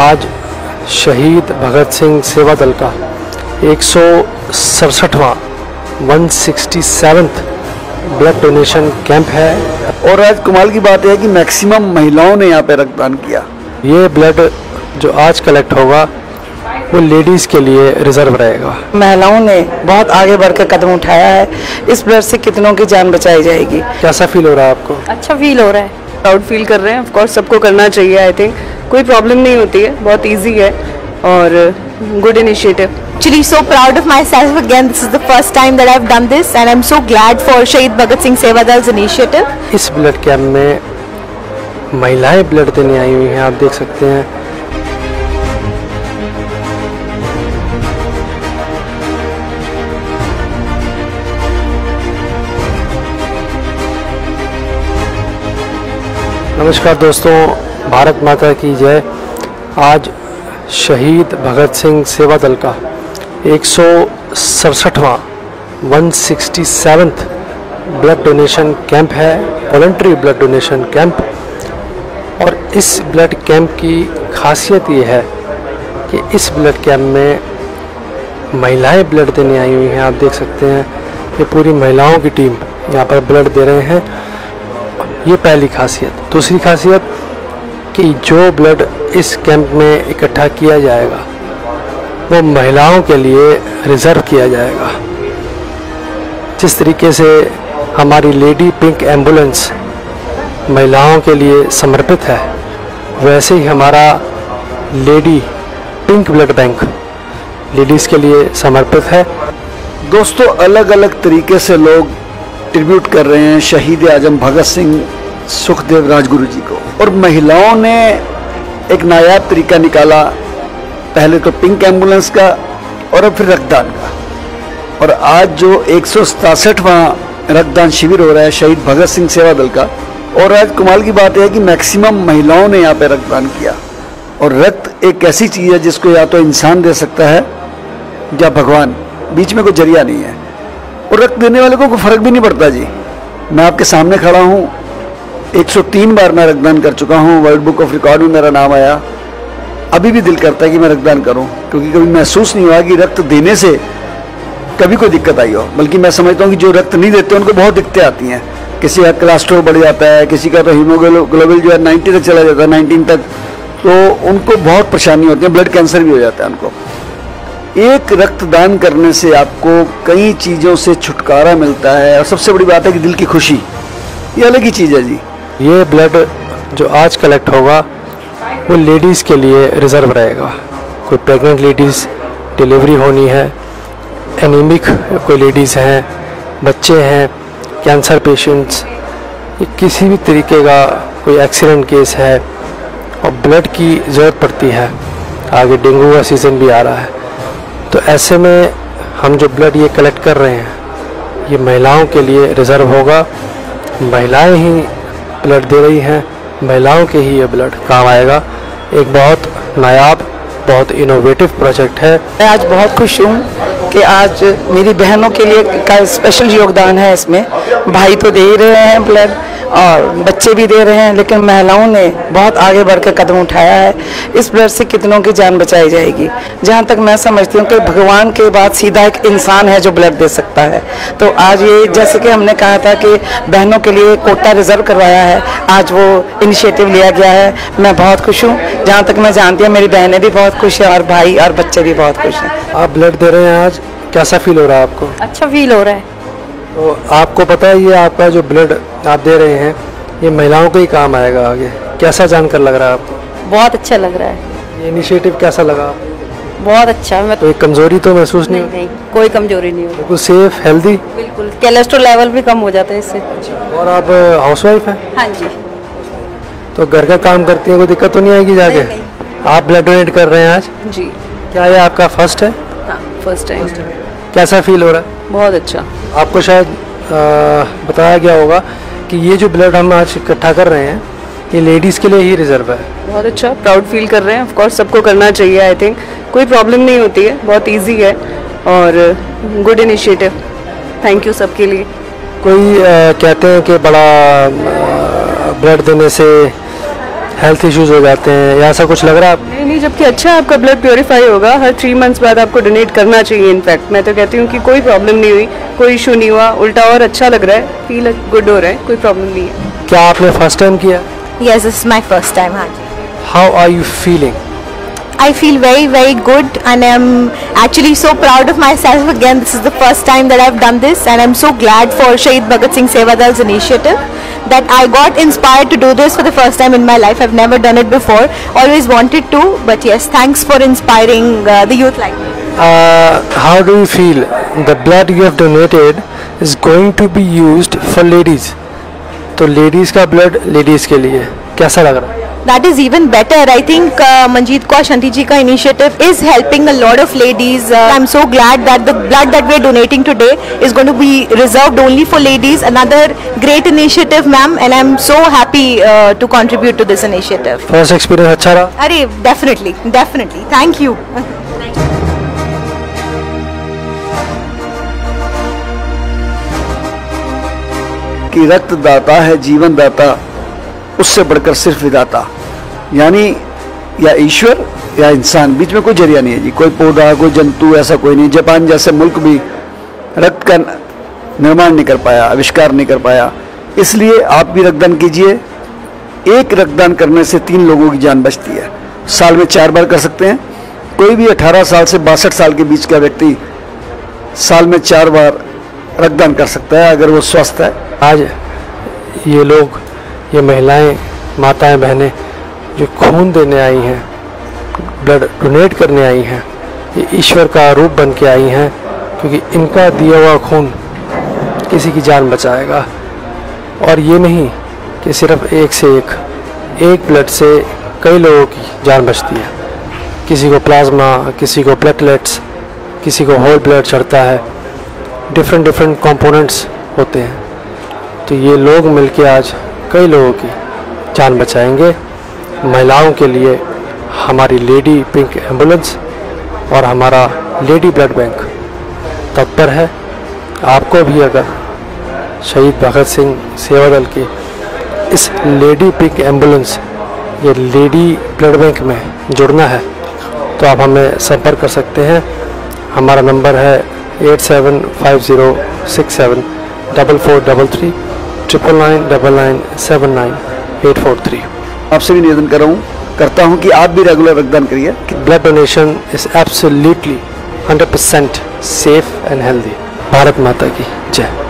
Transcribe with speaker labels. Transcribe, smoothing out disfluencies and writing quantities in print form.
Speaker 1: आज शहीद भगत सिंह सेवा दल का 167वां 167th ब्लड डोनेशन कैंप है।
Speaker 2: और आज कमाल की बात है कि मैक्सिमम महिलाओं ने यहाँ पे रक्तदान किया।
Speaker 1: ये ब्लड जो आज कलेक्ट होगा वो लेडीज़ के लिए रिजर्व रहेगा।
Speaker 3: महिलाओं ने बहुत आगे बढ़कर कदम उठाया है। इस ब्लड से कितनों की जान बचाई जाएगी।
Speaker 1: कैसा फील हो रहा है आपको?
Speaker 4: अच्छा फील हो रहा है, प्राउड फील कर रहे हैं। ऑफ कोर्स सबको करना चाहिए। आई थिंक कोई प्रॉब्लम नहीं होती है, बहुत इजी है और good initiative.
Speaker 5: Actually so proud of myself again. This is the first time that I've done this and I'm so glad for Shahid Bhagat Singh Seva Dal's initiative.
Speaker 1: इस blood camp में महिलाएं blood देने आई हुई हैं, आप देख सकते हैं। नमस्कार दोस्तों, भारत माता की जय। आज शहीद भगत सिंह सेवा दल का 167वां 167th ब्लड डोनेशन कैंप है, वॉलंटरी ब्लड डोनेशन कैंप। और इस ब्लड कैंप की खासियत ये है कि इस ब्लड कैंप में महिलाएं ब्लड देने आई हुई हैं, आप देख सकते हैं। ये पूरी महिलाओं की टीम यहाँ पर ब्लड दे रहे हैं। ये पहली खासियत। दूसरी खासियत कि जो ब्लड इस कैंप में इकट्ठा किया जाएगा वो महिलाओं के लिए रिज़र्व किया जाएगा। जिस तरीके से हमारी लेडी पिंक एम्बुलेंस महिलाओं के लिए समर्पित है, वैसे ही हमारा lady pink blood bank ladies के लिए समर्पित है।
Speaker 2: दोस्तों, अलग अलग तरीके से लोग ट्रिब्यूट कर रहे हैं शहीद आजम भगत सिंह सुखदेव राजगुरु जी को। और महिलाओं ने एक नायाब तरीका निकाला, पहले तो पिंक एम्बुलेंस का और अब फिर रक्तदान का। और आज जो 167वां रक्तदान शिविर हो रहा है शहीद भगत सिंह सेवा दल का, और आज कमाल की बात है कि मैक्सिमम महिलाओं ने यहाँ पे रक्तदान किया। और रक्त एक ऐसी चीज़ है जिसको या तो इंसान दे सकता है या भगवान, बीच में कोई जरिया नहीं है। और रक्त देने वाले को फर्क भी नहीं पड़ता जी। मैं आपके सामने खड़ा हूँ, 103 बार मैं रक्तदान कर चुका हूँ, वर्ल्ड बुक ऑफ रिकॉर्ड में मेरा नाम आया। अभी भी दिल करता है कि मैं रक्तदान करूँ, क्योंकि कभी महसूस नहीं हुआ कि रक्त देने से कभी कोई दिक्कत आई हो। बल्कि मैं समझता हूँ कि जो रक्त नहीं देते उनको बहुत दिक्कतें आती हैं। किसी का कोलेस्ट्रॉल बढ़ जाता है, किसी का तो हीमोग्लोबिन जो है 90 तक चला जाता है, 19 तक, तो उनको बहुत परेशानी होती है। ब्लड कैंसर भी हो जाता है उनको। एक रक्तदान करने से आपको कई चीज़ों से छुटकारा मिलता है। और सबसे बड़ी बात है कि दिल की खुशी, ये अलग ही चीज़ है जी।
Speaker 1: ये ब्लड जो आज कलेक्ट होगा वो लेडीज़ के लिए रिज़र्व रहेगा। कोई प्रेग्नेंट लेडीज़, डिलीवरी होनी है, एनीमिक कोई लेडीज़ हैं, बच्चे हैं, कैंसर पेशेंट्स, किसी भी तरीके का कोई एक्सीडेंट केस है और ब्लड की ज़रूरत पड़ती है। आगे डेंगू का सीज़न भी आ रहा है, तो ऐसे में हम जो ब्लड ये कलेक्ट कर रहे हैं ये महिलाओं के लिए रिज़र्व होगा। महिलाएं ही ब्लड दे रही हैं, महिलाओं के ही ये ब्लड काम आएगा। एक बहुत नायाब, बहुत इनोवेटिव प्रोजेक्ट है।
Speaker 3: मैं आज बहुत खुश हूँ कि आज मेरी बहनों के लिए का स्पेशल योगदान है इसमें। भाई तो दे ही रहे हैं ब्लड और बच्चे भी दे रहे हैं, लेकिन महिलाओं ने बहुत आगे बढ़कर कदम उठाया है। इस ब्लड से कितनों की जान बचाई जाएगी। जहाँ तक मैं समझती हूँ कि भगवान के बाद सीधा एक इंसान है जो ब्लड दे सकता है। तो आज ये, जैसे कि हमने कहा था कि बहनों के लिए कोटा रिजर्व करवाया है, आज वो इनिशिएटिव लिया गया है। मैं बहुत खुश हूँ। जहाँ तक मैं जानती हूँ मेरी बहनें भी बहुत खुश हैं और भाई और बच्चे भी बहुत खुश हैं।
Speaker 1: आप ब्लड दे रहे हैं आज, कैसा फील हो रहा है आपको?
Speaker 4: अच्छा फील हो रहा है।
Speaker 1: तो आपको पता है ये आपका जो ब्लड आप दे रहे हैं ये महिलाओं को ही काम आएगा आगे। कैसा जानकर लग रहा है आपको?
Speaker 4: बहुत अच्छा लग रहा है।
Speaker 1: ये इनिशिएटिव कैसा लगा आपको?
Speaker 4: बहुत अच्छा। मैं
Speaker 1: तो एक कमजोरी तो महसूस नहीं
Speaker 4: नहीं, कोई कमजोरी नहीं होती।
Speaker 1: बिल्कुल सेफ, हेल्दी।
Speaker 4: बिल्कुल, कोलेस्ट्रॉल लेवल भी कम हो जाता है इससे।
Speaker 1: और आप हाउसवाइफ हैं?
Speaker 4: हाँ जी।
Speaker 1: तो घर का काम करती हैं, कोई दिक्कत तो नहीं आएगी जाके? आप ब्लड डोनेट कर रहे हैं आज
Speaker 4: जी।
Speaker 1: क्या ये आपका फर्स्ट है?
Speaker 4: हाँ, फर्स्ट टाइम।
Speaker 1: कैसा फील हो रहा है?
Speaker 4: बहुत अच्छा।
Speaker 1: आपको शायद बताया गया होगा कि ये जो ब्लड हम आज इकट्ठा कर रहे हैं ये लेडीज़ के लिए ही रिजर्व है।
Speaker 4: बहुत अच्छा, प्राउड फील कर रहे हैं। ऑफ कोर्स सबको करना चाहिए। आई थिंक कोई प्रॉब्लम नहीं होती है, बहुत इजी है और गुड इनिशिएटिव। थैंक यू सबके लिए।
Speaker 1: कोई कहते हैं कि बड़ा ब्लड देने से हेल्थ इश्यूज हो जाते हैं, या ऐसा कुछ लग रहा है?
Speaker 4: नहीं, नहीं, जबकि अच्छा आपका ब्लड प्योरीफाई होगा। हर 3 मंथ्स बाद आपको डोनेट करना चाहिए। इनफैक्ट मैं तो कहती हूँ कि कोई प्रॉब्लम नहीं हुई, कोई इशू नहीं हुआ, उल्टा और अच्छा लग रहा है, फील गुड हो रहा है, कोई प्रॉब्लम नहीं है।
Speaker 1: क्या आपने फर्स्ट टाइम किया?
Speaker 5: Yes, this is my first time. हाँ जी।
Speaker 1: How are you feeling?
Speaker 5: I feel very, very good, and I'm actually so proud of myself. Again, this is the first time that I've done this, and I'm so glad for Shahid Bhagat Singh Sevadal's initiative that I got inspired to do this for the first time in my life. I've never done it before, always wanted to, but yes, thanks for inspiring the youth like me.
Speaker 1: How do you feel? The blood you have donated is going to be used for ladies. तो ladies का blood ladies के लिए कैसा लग रहा है?
Speaker 5: That is even better. I think Manjeet Kaur Shanti ji ka initiative is helping a lot of ladies. I'm so glad that the blood that we're donating today is going to be reserved only for ladies. Another great initiative, ma'am, and I'm so happy to contribute to this initiative.
Speaker 1: First experience अच्छा रहा?
Speaker 5: Arey, definitely, definitely. Thank you.
Speaker 2: कि रक्तदाता है जीवन दाता, उससे बढ़कर सिर्फ विदाता, यानी या ईश्वर या इंसान, बीच में कोई जरिया नहीं है जी। कोई पौधा, कोई जंतु, ऐसा कोई नहीं। जापान जैसे मुल्क भी रक्त का निर्माण नहीं कर पाया, आविष्कार नहीं कर पाया। इसलिए आप भी रक्तदान कीजिए। एक रक्तदान करने से 3 लोगों की जान बचती है। साल में 4 बार कर सकते हैं। कोई भी 18 साल से 62 साल के बीच का व्यक्ति साल में 4 बार रक्तदान कर सकता है अगर वो स्वस्थ है।
Speaker 1: आज ये लोग, ये महिलाएं, माताएं, बहनें जो खून देने आई हैं, ब्लड डोनेट करने आई हैं, ये ईश्वर का रूप बन के आई हैं, क्योंकि इनका दिया हुआ खून किसी की जान बचाएगा। और ये नहीं कि सिर्फ एक से एक ब्लड से कई लोगों की जान बचती है। किसी को प्लाज्मा, किसी को प्लेटलेट्स, किसी को होल ब्लड चढ़ता है, डिफरेंट कंपोनेंट्स होते हैं। तो ये लोग मिलके आज कई लोगों की जान बचाएंगे। महिलाओं के लिए हमारी लेडी पिंक एम्बुलेंस और हमारा लेडी ब्लड बैंक तत्पर है। आपको भी अगर शहीद भगत सिंह सेवा दल की इस लेडी पिंक एम्बुलेंस या लेडी ब्लड बैंक में जुड़ना है तो आप हमें संपर्क कर सकते हैं। हमारा नंबर है 8750674433 9999979843।
Speaker 2: आपसे भी निवेदन करता हूँ कि आप भी रेगुलर रक्तदान करिए।
Speaker 1: Blood donation is absolutely 100% safe and healthy. Bharat Mata की जय।